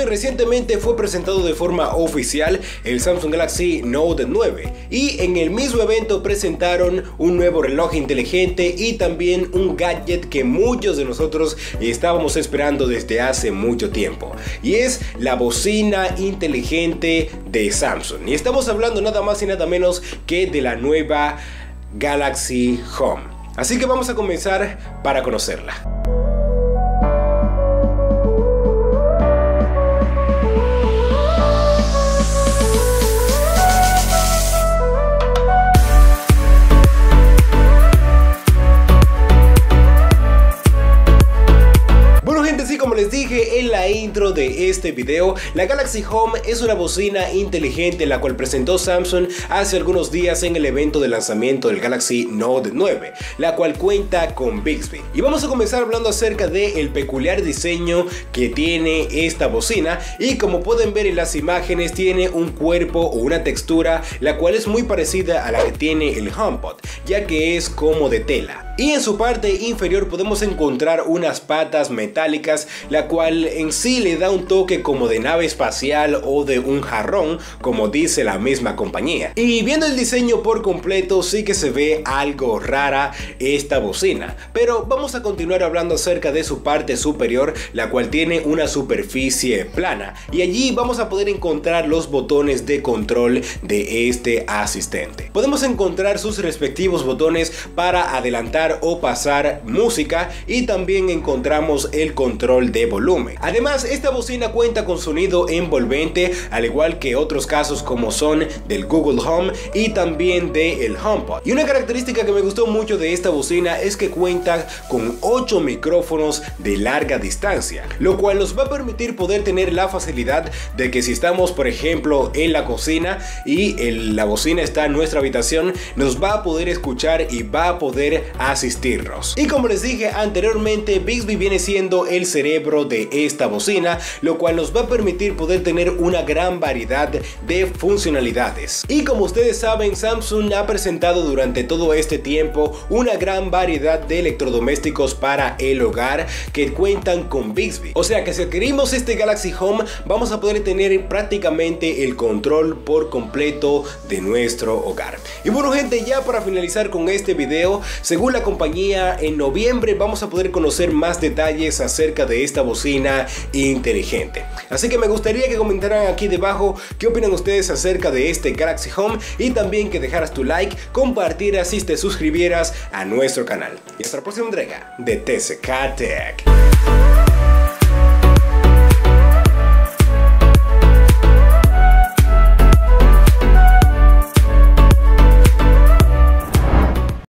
saben, recientemente fue presentado de forma oficial el Samsung Galaxy Note 9 y en el mismo evento presentaron un nuevo reloj inteligente y también un gadget que muchos de nosotros estábamos esperando desde hace mucho tiempo, y es la bocina inteligente de Samsung. Y estamos hablando nada más y nada menos que de la nueva Galaxy Home. Así que vamos a comenzar para conocerla. Como les dije en la intro de este video, la Galaxy Home es una bocina inteligente la cual presentó Samsung hace algunos días en el evento de lanzamiento del Galaxy Note 9, la cual cuenta con Bixby. Y vamos a comenzar hablando acerca del peculiar diseño que tiene esta bocina, y como pueden ver en las imágenes tiene un cuerpo o una textura la cual es muy parecida a la que tiene el HomePod, ya que es como de tela. Y en su parte inferior podemos encontrar unas patas metálicas, la cual en sí le da un toque como de nave espacial o de un jarrón, como dice la misma compañía. Y viendo el diseño por completo, sí que se ve algo rara esta bocina, pero vamos a continuar hablando acerca de su parte superior, la cual tiene una superficie plana, y allí vamos a poder encontrar los botones de control de este asistente. Podemos encontrar sus respectivos botones para adelantar o pasar música, y también encontramos el control de volumen. Además, esta bocina cuenta con sonido envolvente, al igual que otros casos como son del Google Home y también del HomePod. Y una característica que me gustó mucho de esta bocina es que cuenta con 8 micrófonos de larga distancia, lo cual nos va a permitir poder tener la facilidad de que si estamos, por ejemplo, en la cocina y la bocina está en nuestra habitación, nos va a poder escuchar y va a poder asistirnos. Y como les dije anteriormente, Bixby viene siendo el cerebro de esta bocina, lo cual nos va a permitir poder tener una gran variedad de funcionalidades. Y como ustedes saben, Samsung ha presentado durante todo este tiempo una gran variedad de electrodomésticos para el hogar que cuentan con Bixby. O sea que si adquirimos este Galaxy Home, vamos a poder tener prácticamente el control por completo de nuestro hogar. Y bueno, gente, ya para finalizar con este video, según la compañía, en noviembre vamos a poder conocer más detalles acerca de esta bocina inteligente. Así que me gustaría que comentaran aquí debajo qué opinan ustedes acerca de este Galaxy Home, y también que dejaras tu like, compartieras y te suscribieras a nuestro canal. Y hasta la próxima entrega de TCK Tech.